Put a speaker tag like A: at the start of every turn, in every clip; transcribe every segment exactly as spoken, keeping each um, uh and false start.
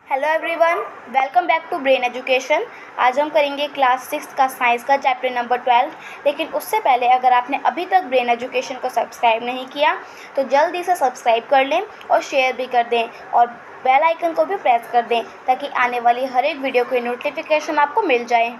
A: Hello everyone, welcome back to brain education. आज हम करेंगे क्लास सिक्स का साइंस का चैप्टर नंबर ट्वेल्व। लेकिन उससे पहले अगर आपने अभी तक ब्रेन एजुकेशन को सब्सक्राइब नहीं किया तो जल्दी से सब्सक्राइब कर लें और शेयर भी कर दें और बेल आइकन को भी प्रेस कर दें ताकि आने वाली हर एक वीडियो की नोटिफिकेशन आपको मिल जाए।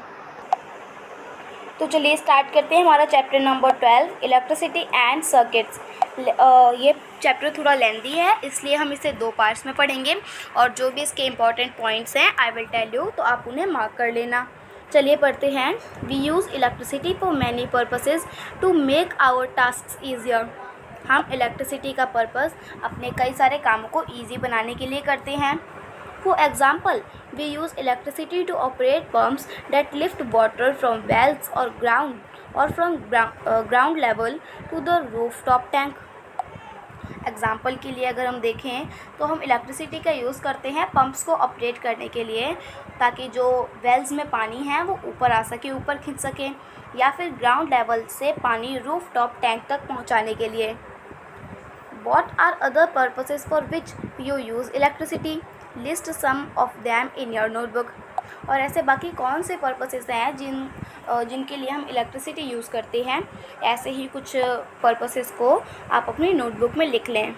A: तो चलिए स्टार्ट करते हैं हमारा chapter number twelve, electricity and circuits. ये चैप्टर थोड़ा लेंदी है इसलिए हम इसे दो पार्ट्स में पढ़ेंगे और जो भी इसके इम्पॉर्टेंट पॉइंट्स हैं आई विल टेल यू, तो आप उन्हें मार्क कर लेना। चलिए पढ़ते हैं। We use electricity for many purposes to make our tasks easier. हम इलेक्ट्रिसिटी का पर्पस अपने कई सारे कामों को ईजी बनाने के लिए करते हैं। For example, we use electricity to operate pumps that lift water from wells or ground or from ground, uh, ground level to the rooftop tank. Example के लिए अगर हम देखें तो हम इलेक्ट्रिसिटी का यूज़ करते हैं पंप्स को ऑपरेट करने के लिए ताकि जो वेल्स में पानी है वो ऊपर आ सके, ऊपर खींच सके, या फिर ग्राउंड लेवल से पानी रूफ टॉप टैंक तक पहुंचाने के लिए। What are other purposes for which you use electricity? List some of them in your notebook. और ऐसे बाकी कौन से पर्पसेस हैं जिन जिनके लिए हम इलेक्ट्रिसिटी यूज़ करते हैं, ऐसे ही कुछ पर्पसेस को आप अपनी नोटबुक में लिख लें।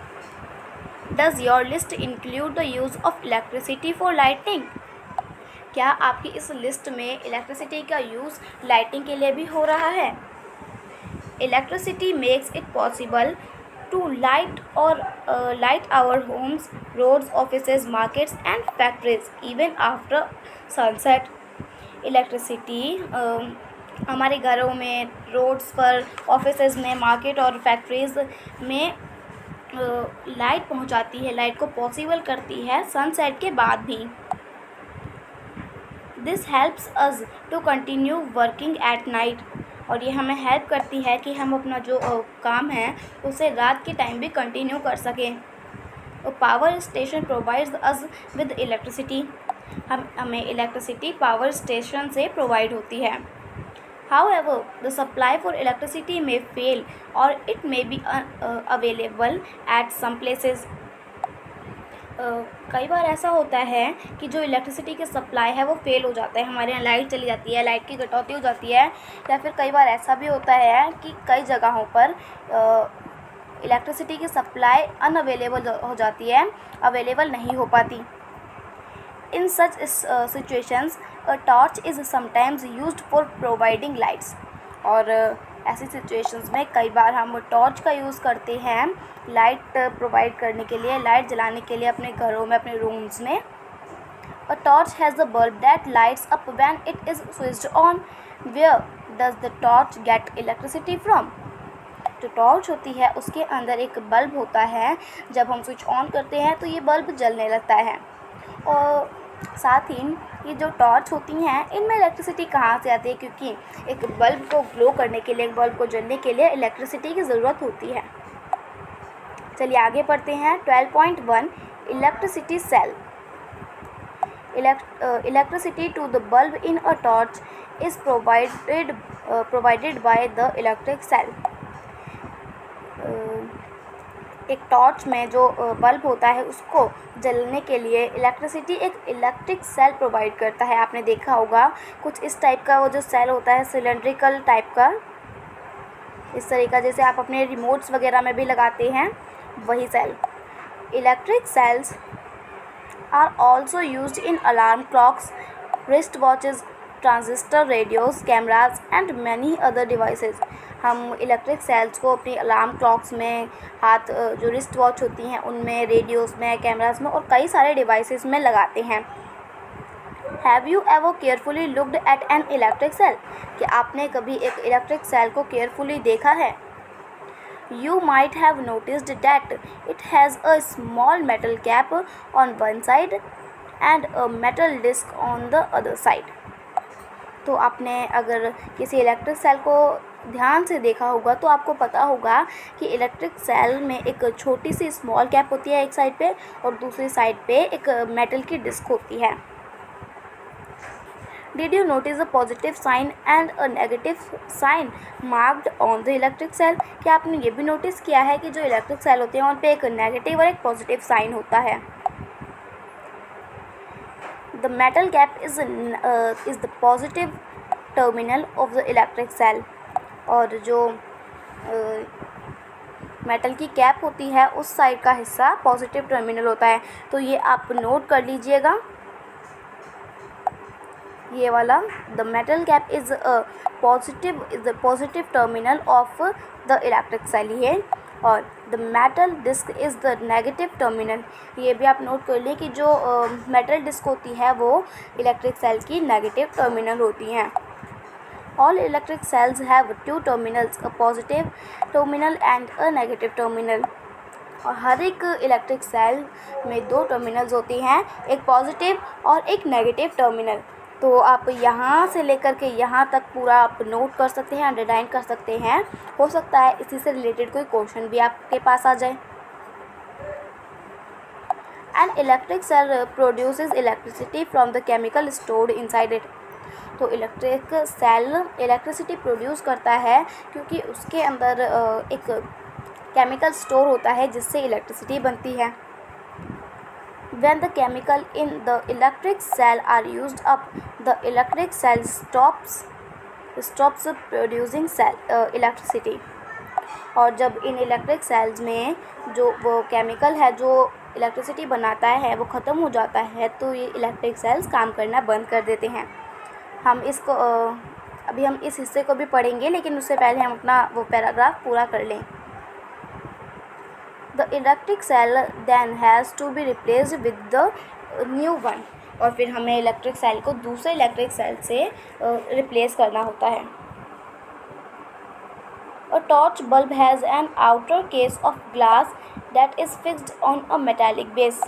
A: Does your list include the use of electricity for lighting? क्या आपकी इस लिस्ट में इलेक्ट्रिसिटी का यूज़ लाइटिंग के लिए भी हो रहा है? Electricity makes it possible to light or uh, light our homes, roads, offices, markets and factories even after sunset. Electricity हमारे घरों में, रोड्स पर, ऑफिसेज में, मार्केट और फैक्ट्रीज़ में लाइट uh, पहुंचाती है, लाइट को पॉसिबल करती है सनसेट के बाद भी। This helps us to continue working at night. और ये हमें हेल्प करती है कि हम अपना जो काम है उसे रात के टाइम भी कंटिन्यू कर सकें। Power station provides us with electricity. हम हमें इलेक्ट्रिसिटी पावर स्टेशन से प्रोवाइड होती है। However the supply for electricity में फेल और it may be available at some places. Uh, कई बार ऐसा होता है कि जो इलेक्ट्रिसिटी की सप्लाई है वो फेल हो जाता है, हमारे यहाँ लाइट चली जाती है, लाइट की कटौती हो जाती है, या फिर कई बार ऐसा भी होता है कि कई जगहों पर इलेक्ट्रिसिटी की सप्लाई अनअवेलेबल हो जाती है, अवेलेबल नहीं हो पाती। In such situations a torch is sometimes used for providing lights. और uh, ऐसी सिचुएशंस में कई बार हम टॉर्च का यूज़ करते हैं लाइट प्रोवाइड करने के लिए, लाइट जलाने के लिए अपने घरों में, अपने रूम्स में। A torch has a bulb that lights up when it is switched on. Where does the torch get electricity from? जो टॉर्च होती है उसके अंदर एक बल्ब होता है, जब हम स्विच ऑन करते हैं तो ये बल्ब जलने लगता है। और साथ ही ये जो टॉर्च होती हैं इनमें इलेक्ट्रिसिटी कहाँ से आती है, क्योंकि एक बल्ब को ग्लो करने के लिए, एक बल्ब को जलने के लिए इलेक्ट्रिसिटी की ज़रूरत होती है। चलिए आगे पढ़ते हैं। Twelve point one, electricity cell. Electricity to the bulb in a torch is provided provided by the electric cell. एक टॉर्च में जो बल्ब होता है उसको जलने के लिए इलेक्ट्रिसिटी एक इलेक्ट्रिक सेल प्रोवाइड करता है। आपने देखा होगा कुछ इस टाइप का वो जो सेल होता है, सिलेंड्रिकल टाइप का, इस तरह का, जैसे आप अपने रिमोट्स वगैरह में भी लगाते हैं, वही cell. Electric cells are also used in alarm clocks, wrist watches, transistor radios, cameras and many other devices. हम इलेक्ट्रिक सेल्स को अपनी अलार्म क्लॉक्स में, हाथ जो रिस्ट वॉच होती हैं उनमें, रेडियोस में, कैमराज में और कई सारे डिवाइसेस में लगाते हैं। Have you ever carefully looked at an electric cell? कि आपने कभी एक इलेक्ट्रिक सेल को केयरफुली देखा है? You might have noticed that it has a small metal cap on one side and a metal disc on the other side. तो आपने अगर किसी इलेक्ट्रिक सेल को ध्यान से देखा होगा तो आपको पता होगा कि इलेक्ट्रिक सेल में एक छोटी सी स्मॉल कैप होती है एक साइड पे और दूसरी साइड पे एक मेटल की डिस्क होती है। Did you notice a positive sign and a negative sign marked on the electric cell? क्या आपने ये भी नोटिस किया है कि जो इलेक्ट्रिक सेल होते हैं उन पे एक नेगेटिव और एक पॉजिटिव साइन होता है? The metal cap is is the positive terminal of the electric cell. और जो मेटल uh, की कैप होती है उस साइड का हिस्सा पॉजिटिव टर्मिनल होता है। तो ये आप नोट कर लीजिएगा, ये वाला the metal cap is a positive is the positive terminal of the electric cell है, और the metal disc is the negative terminal. ये भी आप नोट कर लें कि जो मेटल uh, डिस्क होती है वो इलेक्ट्रिक सेल की नेगेटिव टर्मिनल होती हैं। All electric cells have two terminals, a positive terminal and a negative terminal. और हर एक इलेक्ट्रिक सेल में दो टर्मिनल्स होती हैं, एक पॉजिटिव और एक नेगेटिव टर्मिनल। तो आप यहाँ से लेकर के यहाँ तक पूरा आप नोट कर सकते हैं, अंडरलाइन कर सकते हैं। हो सकता है इसी से रिलेटेड कोई क्वेश्चन भी आपके पास आ जाए। An electric cell produces electricity from the chemical stored inside it. तो इलेक्ट्रिक सेल इलेक्ट्रिसिटी प्रोड्यूस करता है क्योंकि उसके अंदर एक केमिकल स्टोर होता है जिससे इलेक्ट्रिसिटी बनती है। When the chemical in the electric cell are used up, the electric cell stops stops producing cell uh, electricity। और जब इन इलेक्ट्रिक सेल्स में जो वो केमिकल है जो इलेक्ट्रिसिटी बनाता है वो ख़त्म हो जाता है तो ये इलेक्ट्रिक सेल्स काम करना बंद कर देते हैं। हम इसको uh, अभी हम इस हिस्से को भी पढ़ेंगे, लेकिन उससे पहले हम अपना वो पैराग्राफ पूरा कर लें। The electric cell then has to be replaced with the new one। और फिर हमें इलेक्ट्रिक सेल को दूसरे इलेक्ट्रिक सेल से रिप्लेस करना होता है। A torch bulb has an outer case of glass that is fixed on a metallic base।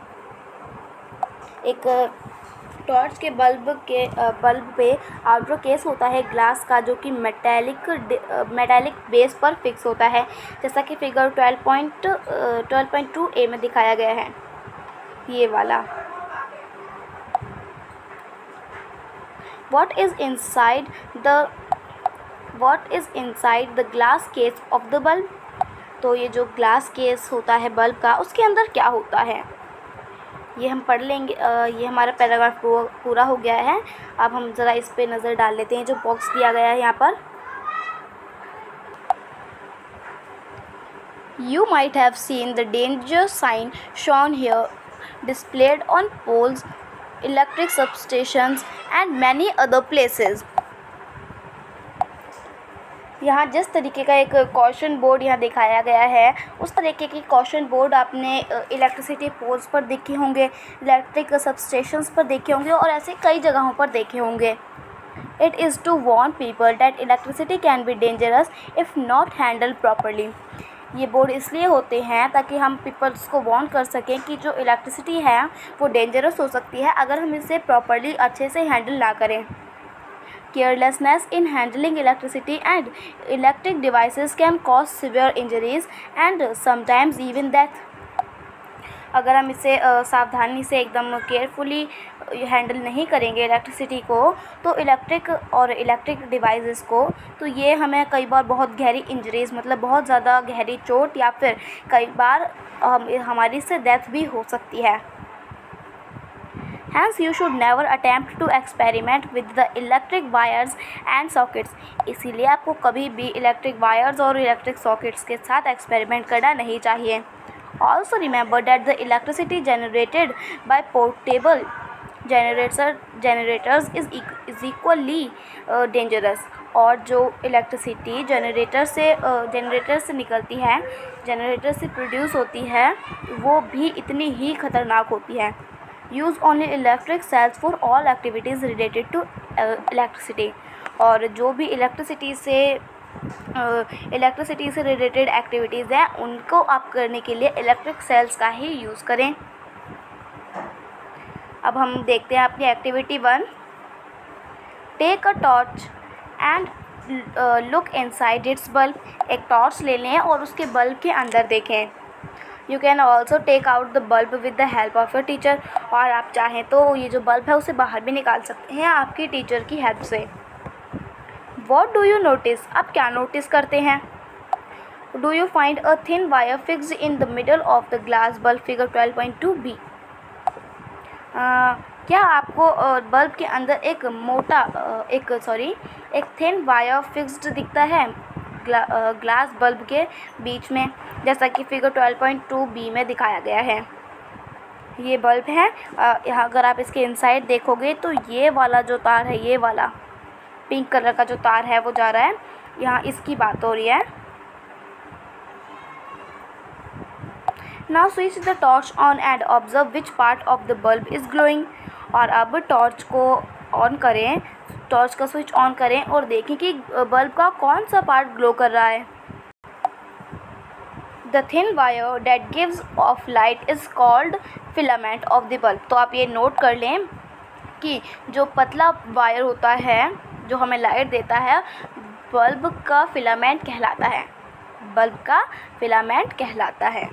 A: एक टॉर्च के बल्ब के बल्ब पे आउटर केस होता है ग्लास का, जो कि मेटालिक मेटालिक बेस पर फिक्स होता है, जैसा कि figure twelve point twelve point two A में दिखाया गया है, ये वाला। What is inside the what is inside the glass case of the bulb. तो ये जो ग्लास केस होता है बल्ब का, उसके अंदर क्या होता है ये हम पढ़ लेंगे। ये हमारा पैराग्राफ पूरा हो गया है। अब हम ज़रा इस पे नज़र डाल लेते हैं जो बॉक्स दिया गया है यहाँ पर। You might have seen the danger sign shown here displayed on poles, electric substations and many other places. यहाँ जिस तरीके का एक कॉशन बोर्ड यहाँ दिखाया गया है, उस तरीके की कॉशन बोर्ड आपने इलेक्ट्रिसिटी पोल्स पर देखे होंगे, इलेक्ट्रिक सबस्टेशंस पर देखे होंगे और ऐसे कई जगहों पर देखे होंगे। It is to warn people that electricity can be dangerous if not handled properly. ये बोर्ड इसलिए होते हैं ताकि हम पीपल्स को वार्न कर सकें कि जो इलेक्ट्रिसिटी है वो डेंजरस हो सकती है अगर हम इसे प्रॉपरली अच्छे से हैंडल ना करें। Carelessness in handling electricity and electric devices can cause severe injuries and sometimes even death। अगर हम इसे सावधानी से एकदम केयरफुली हैंडल नहीं करेंगे इलेक्ट्रिसिटी को तो इलेक्ट्रिक और इलेक्ट्रिक डिवाइसेस को, तो ये हमें कई बार बहुत गहरी इंजरीज मतलब बहुत ज़्यादा गहरी चोट या फिर कई बार हम हमारी से डेथ भी हो सकती है। Hence you should never attempt to experiment with the electric wires and sockets। इसीलिए आपको कभी भी इलेक्ट्रिक वायर्स और इलेक्ट्रिक सॉकेट्स के साथ एक्सपेरिमेंट करना नहीं चाहिए। Also remember that the electricity generated by portable generator generators is is equally uh, dangerous। और जो इलेक्ट्रिसिटी जनरेटर से जनरेटर uh, से निकलती है, जनरेटर से प्रोड्यूस होती है, वो भी इतनी ही खतरनाक होती है। Use only electric cells for all activities related to electricity. और जो भी इलेक्ट्रिसिटी से इलेक्ट्रिसिटी uh, से रिलेटेड एक्टिविटीज़ हैं उनको आप करने के लिए इलेक्ट्रिक सेल्स का ही यूज़ करें। अब हम देखते हैं अपनी activity one. Take a torch and look inside its bulb. एक टॉर्च ले लें और उसके बल्ब के अंदर देखें। You can also take out the bulb with the help of your teacher. और आप चाहें तो ये जो बल्ब है उसे बाहर भी निकाल सकते हैं आपकी टीचर की हेल्प से। What do you notice. आप क्या नोटिस करते हैं। Do you find a thin wire fixed in the middle of the glass bulb, figure twelve point two B. क्या आपको बल्ब के अंदर एक मोटा एक सॉरी एक थिन वायर फिक्स्ड दिखता है ग्ला, ग्लास बल्ब के बीच में, जैसा कि figure twelve point two B में दिखाया गया है। ये बल्ब है। यहाँ अगर आप इसके इनसाइड देखोगे तो ये वाला जो तार है, ये वाला पिंक कलर का जो तार है वो जा रहा है, यहाँ इसकी बात हो रही है। Now switch the torch on and observe which part of the bulb is glowing. और अब टॉर्च को ऑन करें, टॉर्च का स्विच ऑन करें और देखें कि बल्ब का कौन सा पार्ट ग्लो कर रहा है। The thin wire that gives off light is called filament of the bulb. तो आप ये नोट कर लें कि जो पतला वायर होता है जो हमें लाइट देता है, बल्ब का फिलामेंट कहलाता है, बल्ब का फिलामेंट कहलाता है।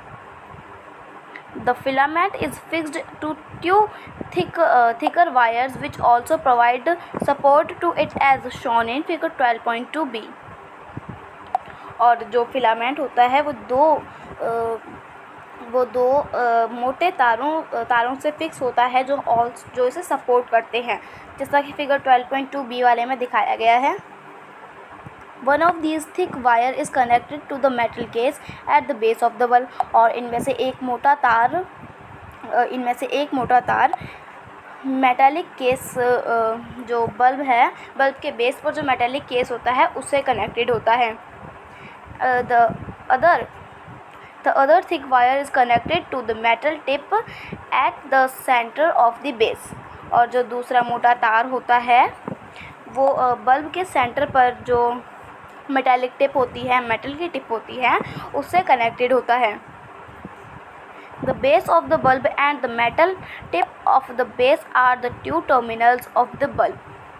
A: The filament is fixed to two thick uh, thicker wires which also provide support to it as shown in figure twelve point two B. और जो फिलामेंट होता है वो दो uh, वो दो uh, मोटे तारों तारों से फिक्स होता है जो ऑल जो इसे सपोर्ट करते हैं, जैसा कि figure twelve point two B वाले में दिखाया गया है। One of these thick wire is connected to the metal case at the base of the bulb। और इनमें से एक मोटा तार इनमें से एक मोटा तार मेटालिक केस जो बल्ब है, बल्ब के बेस पर जो मेटालिक केस होता है उससे कनेक्टेड होता है। The other the other thick wire is connected to the metal tip at the centre of the base. और जो दूसरा मोटा तार होता है वो बल्ब के सेंटर पर जो मेटालिक टिप होती है, मेटल की टिप होती है, उससे कनेक्टेड होता है। The base of the bulb and the metal tip of the base are the two terminals of the bulb.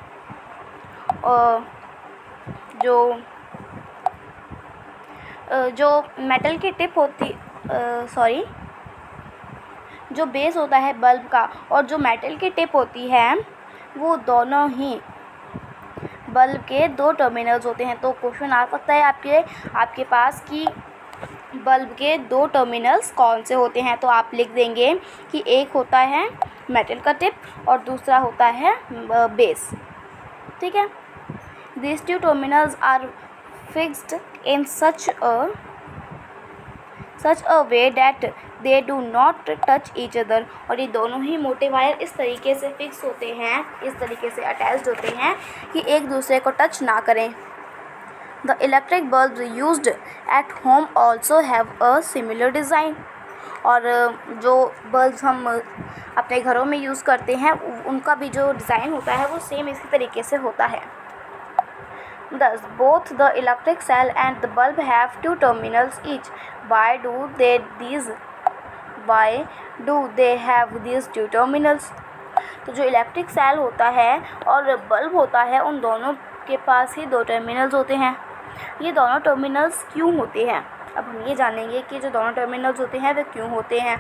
A: जो जो मेटल की टिप होती सॉरी जो बेस होता है बल्ब का और जो मेटल की टिप होती है वो दोनों ही बल्ब के दो टर्मिनल्स होते हैं। तो क्वेश्चन आ सकता है आपके आपके पास कि बल्ब के दो टर्मिनल्स कौन से होते हैं। तो आप लिख देंगे कि एक होता है मेटल का टिप और दूसरा होता है बेस। ठीक है। This two terminals are fixed in such a such a way that they do not touch each other. और ये दोनों ही मोटे वायर इस तरीके से फिक्स होते हैं, इस तरीके से अटैच्ड होते हैं कि एक दूसरे को टच ना करें। The electric bulb used at home also have a similar design. और जो बल्ब हम अपने घरों में यूज़ करते हैं उनका भी जो डिज़ाइन होता है वो सेम इसी तरीके से होता है। Thus, both the electric cell and the bulb have two terminals each. Why do they these? Why do they have these two terminals? तो जो इलेक्ट्रिक सेल होता है और बल्ब होता है उन दोनों के पास ही दो टर्मिनल्स होते हैं। ये दोनों टर्मिनल्स क्यों होते हैं? अब हम ये जानेंगे कि जो दोनों टर्मिनल्स होते हैं वे क्यों होते हैं।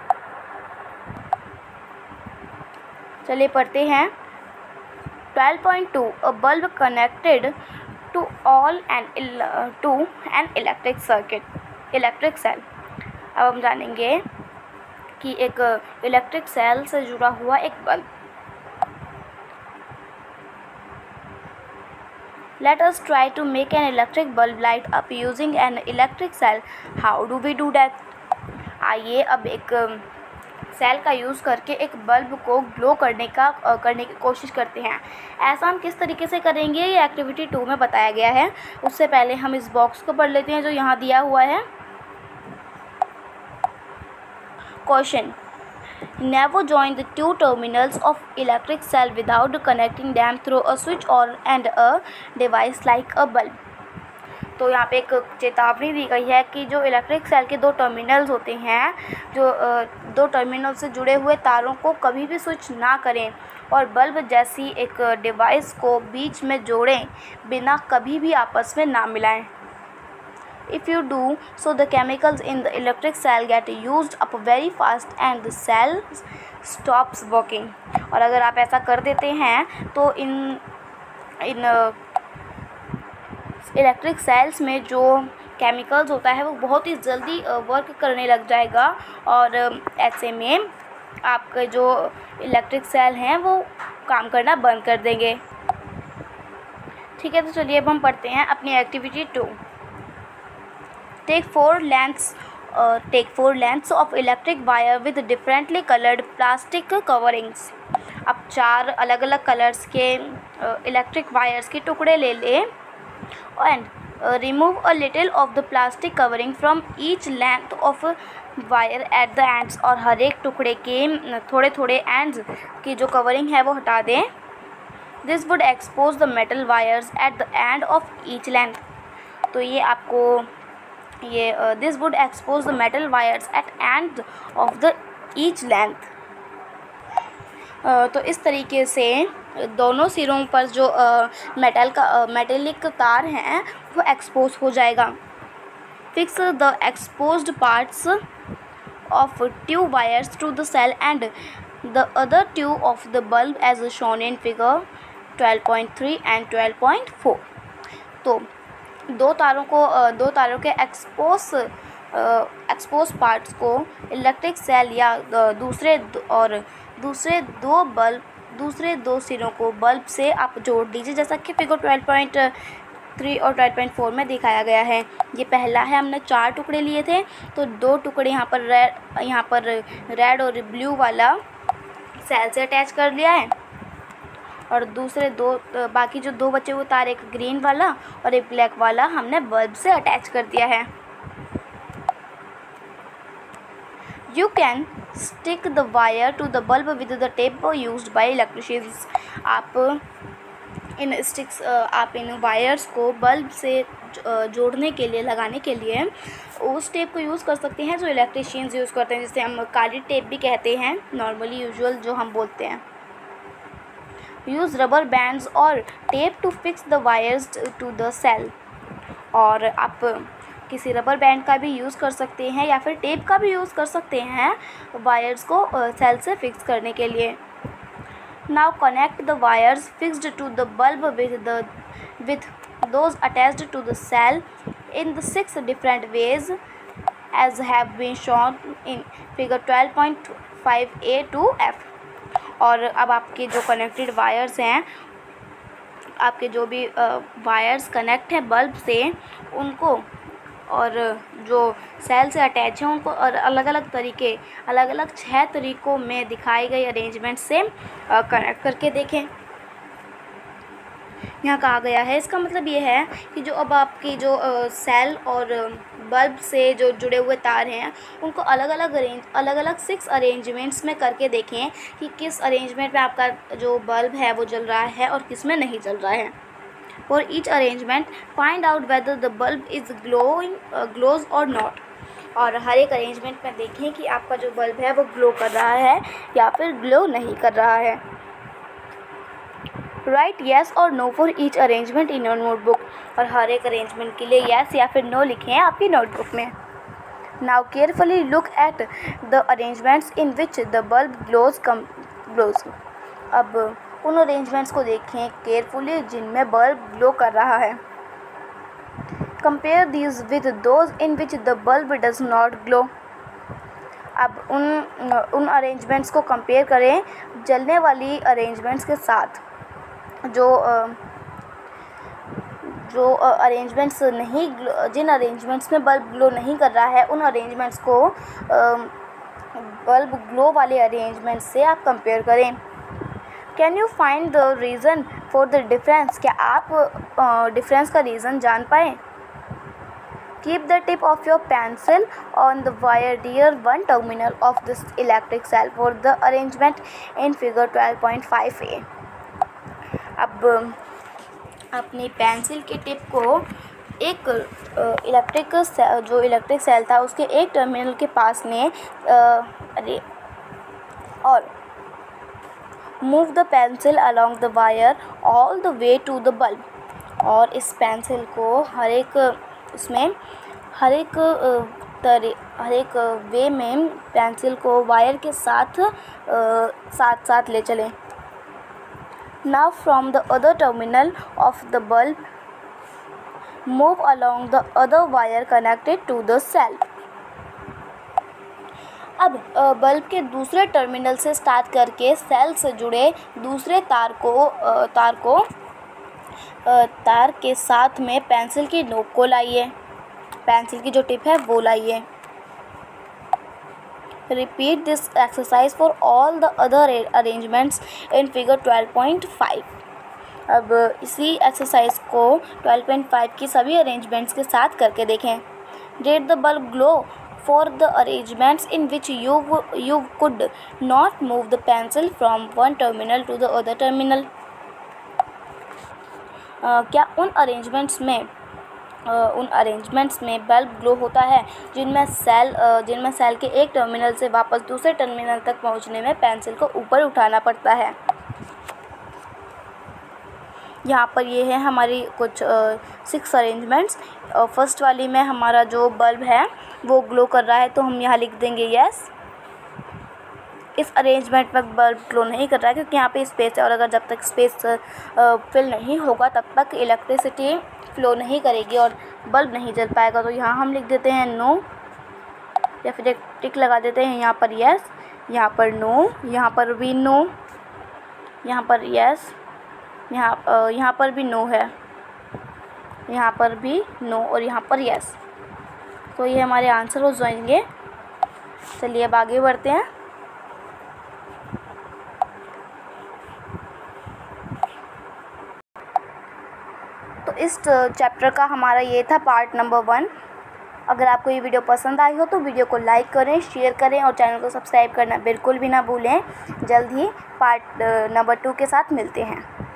A: चलिए पढ़ते हैं। Twelve point two A bulb connected to all and to an electric circuit electric cell। अब हम जानेंगे कि एक इलेक्ट्रिक सेल से जुड़ा हुआ एक bulb. Let us try to make an electric bulb light up using an electric cell. How do we do that? आइए अब एक सेल का यूज़ करके एक बल्ब को ग्लो करने का करने की कोशिश करते हैं। ऐसा हम किस तरीके से करेंगे ये एक्टिविटी टू में बताया गया है। उससे पहले हम इस बॉक्स को पढ़ लेते हैं जो यहाँ दिया हुआ है। Question, never join the two terminals of electric cell without connecting them through a switch or and a device like a bulb। तो यहाँ पे एक चेतावनी दी गई है कि जो इलेक्ट्रिक सेल के दो टर्मिनल्स होते हैं, जो दो टर्मिनल से जुड़े हुए तारों को कभी भी स्विच ना करें और बल्ब जैसी एक डिवाइस को बीच में जोड़ें बिना कभी भी आपस में ना मिलाएं। If you do so, the chemicals in the electric cell get used up very fast and the cell stops working। और अगर आप ऐसा कर देते हैं तो इन इन इलेक्ट्रिक सेल्स में जो केमिकल्स होता है वो बहुत ही जल्दी वर्क करने लग जाएगा और ऐसे में आपके जो इलेक्ट्रिक सेल हैं वो काम करना बंद कर देंगे। ठीक है, तो चलिए अब हम पढ़ते हैं अपनी activity two. Take four lengths take four lengths of electric wire with differently coloured plastic coverings. अब चार अलग अलग कलर्स के इलेक्ट्रिक वायर्स के टुकड़े ले लें and remove a little of the plastic covering from each length of wire at the ends. और हर एक टुकड़े के थोड़े थोड़े एंड्स की जो कवरिंग है वो हटा दें। This would expose the metal wires at the end of each length. तो ये आपको ये this would expose the metal wires at end of the each length. तो इस तरीके से दोनों सिरों पर जो मेटल का मेटेलिक तार हैं वो एक्सपोज हो जाएगा। Fix the exposed parts of tube wires to the cell and the other tube of the bulb as shown in figure twelve point three and twelve point four. तो दो तारों को दो तारों के एक्सपोज एक्सपोज पार्ट्स को electric cell या दूसरे और दूसरे दो बल्ब दूसरे दो सिरों को बल्ब से आप जोड़ दीजिए, जैसा कि फिगर ट्वेल्व पॉइंट थ्री और ट्वेल्व पॉइंट फोर में दिखाया गया है। ये पहला है, हमने चार टुकड़े लिए थे तो दो टुकड़े यहाँ पर रेड यहाँ पर रेड और ब्लू वाला सेल से अटैच कर लिया है और दूसरे दो बाकी जो दो बचे हुए तार, एक ग्रीन वाला और एक ब्लैक वाला, हमने बल्ब से अटैच कर दिया है। You can stick the wire to the bulb with the tape used by electricians। आप इन स्टिक्स आप इन वायर्स को बल्ब से जोड़ने के लिए लगाने के लिए उस टेप को यूज़ कर सकते हैं जो इलेक्ट्रिशियंस यूज़ करते हैं, जिसे हम काली टेप भी कहते हैं, नॉर्मली यूजुअल जो हम बोलते हैं। यूज़ रबर बैंड्स और tape to fix the wires to the cell. और आप किसी रबर बैंड का भी यूज़ कर सकते हैं या फिर टेप का भी यूज़ कर सकते हैं वायर्स को सेल से फिक्स करने के लिए। Now connect the wires fixed to the bulb with the with those attached to the cell in the six different ways as have been shown in figure twelve point five A to F. और अब आपके जो connected wires हैं, आपके जो भी wires connect हैं bulb से, उनको और जो सेल से अटैच हैं उनको और अलग अलग तरीके अलग अलग छह तरीक़ों में दिखाए गए अरेंजमेंट से कनेक्ट करके देखें। यहाँ कहा गया है, इसका मतलब ये है कि जो अब आपकी जो सेल और बल्ब से जो जुड़े हुए तार हैं उनको अलग अलग अरेंज अलग अलग सिक्स अरेंजमेंट्स में करके देखें कि किस अरेंजमेंट में आपका जो बल्ब है वो जल रहा है और किस में नहीं जल रहा है। For each arrangement, find out whether the bulb is glowing, uh, glows or not। और हर एक अरेंजमेंट में देखें कि आपका जो बल्ब है वो ग्लो कर रहा है या फिर ग्लो नहीं कर रहा है। Write yes or no for each arrangement in your notebook। और हर एक अरेंजमेंट के लिए yes या फिर no लिखें आपकी नोटबुक में। Now carefully look at the arrangements in which the bulb glows com glows। अब उन अरेंजमेंट्स को देखें केयरफुली जिनमें बल्ब ग्लो कर रहा है। Compare these with those in which the bulb does not glow. अब उन उन अरेंजमेंट्स को कंपेयर करें जलने वाली अरेंजमेंट्स के साथ। जो जो अरेंजमेंट्स नहीं जिन अरेंजमेंट्स में बल्ब ग्लो नहीं कर रहा है उन अरेंजमेंट्स को बल्ब ग्लो वाले अरेंजमेंट्स से आप कंपेयर करें। Can you find the reason for the difference. क्या आप डिफरेंस uh, का रीज़न जान पाएँ। Keep the tip of your pencil on the wire near one terminal of this electric cell for the arrangement in figure twelve point five A. अब अपनी pencil के tip को एक इलेक्ट्रिक uh, जो electric cell था उसके एक terminal के पास में uh, और move the pencil along the wire all the way to the bulb. और इस पेंसिल को हर एक उसमें हर एक तरी हर एक वे में पेंसिल को वायर के साथ साथ साथ ले चलें। Now from the other terminal of the bulb move along the other wire connected to the cell. अब बल्ब के दूसरे टर्मिनल से स्टार्ट करके सेल से जुड़े दूसरे तार को तार को तार के साथ में पेंसिल की नोक को लाइए, पेंसिल की जो टिप है वो लाइए। Repeat this exercise for all the other arrangements in figure twelve point five. अब इसी एक्सरसाइज को ट्वेल्व पॉइंट फाइव की सभी अरेंजमेंट्स के साथ करके देखें। That the bulb glow for the arrangements in which you you could not move the pencil from one terminal to the other terminal. क्या उन अरेंजमेंट्स में uh, उन अरेंजमेंट्स में बल्ब ग्लो होता है जिनमें सेल uh, जिनमें सेल के एक टर्मिनल से वापस दूसरे टर्मिनल तक पहुंचने में पेंसिल को ऊपर उठाना पड़ता है। यहाँ पर ये है हमारी कुछ सिक्स अरेंजमेंट्स। फर्स्ट वाली में हमारा जो बल्ब है वो ग्लो कर रहा है, तो हम यहाँ लिख देंगे यस। इस अरेंजमेंट में बल्ब ग्लो नहीं कर रहा है क्योंकि यहाँ पे स्पेस है, और अगर जब तक स्पेस फिल नहीं होगा तब तक इलेक्ट्रिसिटी फ्लो नहीं करेगी और बल्ब नहीं जल पाएगा। तो यहाँ हम लिख देते हैं नो, या फिर एक टिक लगा देते हैं यहाँ पर यस, यहाँ पर नो, यहाँ पर भी नो, यहाँ पर यस, यहाँ यहाँ पर भी नो है, यहाँ पर भी नो और यहाँ पर यस। तो ये हमारे आंसर हो जाएंगे। चलिए अब आगे बढ़ते हैं। तो इस चैप्टर का हमारा ये था पार्ट नंबर वन। अगर आपको ये वीडियो पसंद आई हो तो वीडियो को लाइक करें, शेयर करें और चैनल को सब्सक्राइब करना बिल्कुल भी ना भूलें। जल्द ही पार्ट नंबर टू के साथ मिलते हैं।